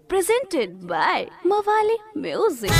presented by Mawali Music.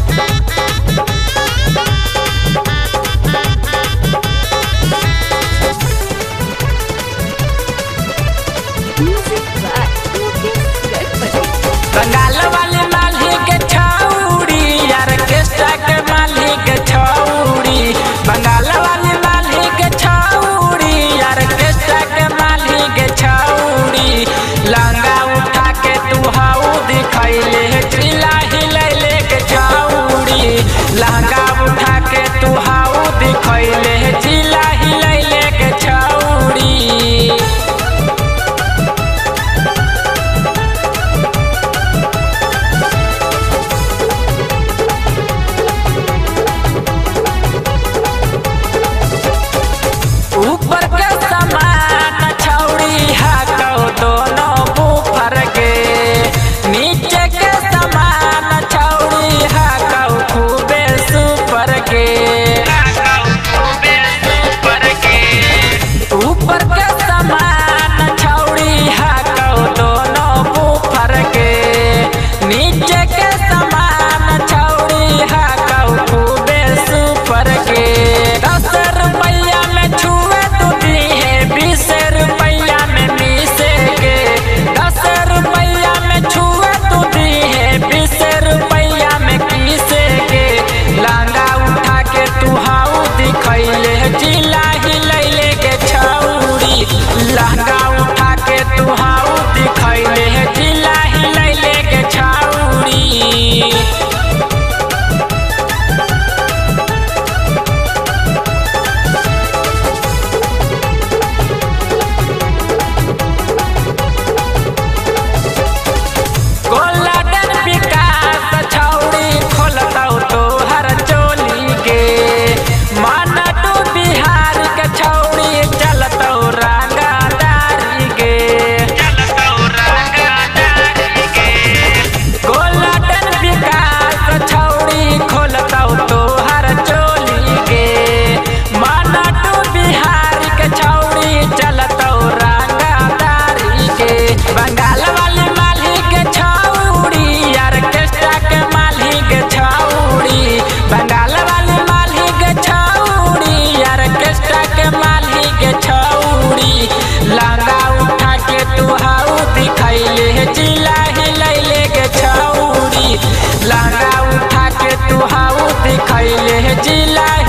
Music by Mukesh Ganpati. Bengal वाले माली के छौड़ी ऑर्केस्ट्रा के माली के छौड़ी बंगाल वाले माली के छौड़ी ऑर्केस्ट्रा के माली के छौड़ी लंगा उठा के तू हाउ दिखैले चिल्ला हिलैले के छौड़ी लंगा उठा के तू हाउ दिखैले चिल्ला हिलैले के छौड़ी ऊपर के समान छौड़ी हाकौ दोनों बुफर के नीचे के समान छौड़ी हाकौ खूबे सुपर के ऊपर के समान छौड़ी हाकौ दोनों बुफर के नीचे के समान छौड़ी हाकौ खूबे सुपर के 10 रुपया में छुए तू दी है 20 रुपया में मिसे के 10 रुपया में छुए तू दी है 20 रुपया में किसे के लांगा उठा के तू हाउ दिखैले चिल्ला हिलैले के छौड़ी लांगा उठा के तू हाउ दिखैले चिल्ला हिलैले के छौड़ी गोल्डन विकास छौड़ी खोलतौ तोहर चोली के मन तू बिहार के छौड़ी चलतौ रंगदारी के गोल्डन विकास छौड़ी खोलतौ तोहर चोली के मन तू बिहार के छौड़ी चलतौ रंगदारी के बंगाल वाली माली के छौड़ी ऑर्केस्ट्रा के माली के छौड़ी बंगाल वाली माली के छौड़ी ऑर्केस्ट्रा के माली के छौड़ी लांगा उठा के तू हाउ दिखैले चिल्ला हिलैले के छौड़ी लांगा उठा के तू हाउ दिखैले चिल्ला